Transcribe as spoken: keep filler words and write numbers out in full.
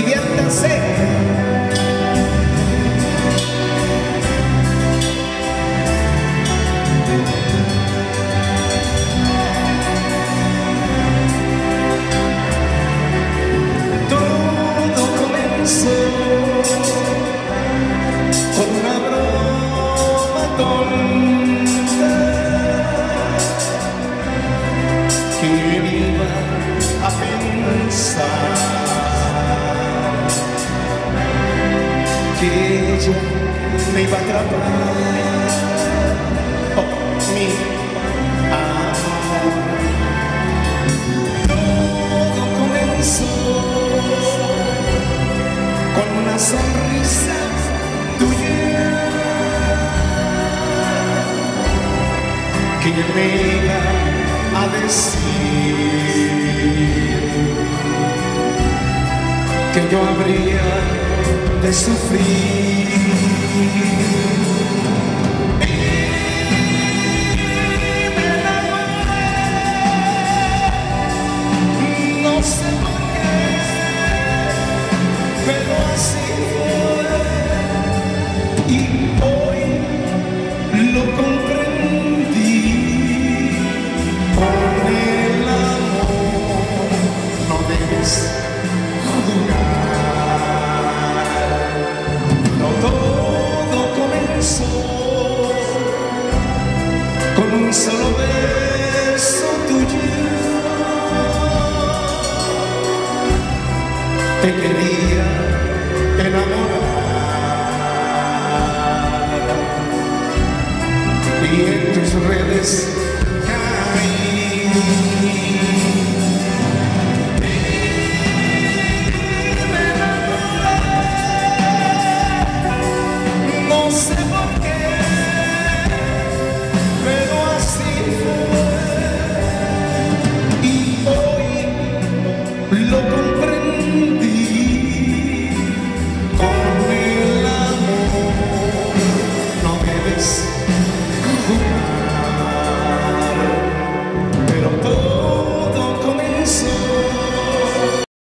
diviértanse. Todo comenzó con una broma tonta que iba a pensar que ella me iba a atrapar. Oh, mi amor. Todo comenzó con una sonrisa tuya que me iba a decir que yo habría de sufrir. Y me enamoré, no sé por qué, pero así fue. Y hoy lo comprendí. Con el amor no debes jugar. No todo comenzó con un solo beso tuyo. Te quería enamorar y en tus redes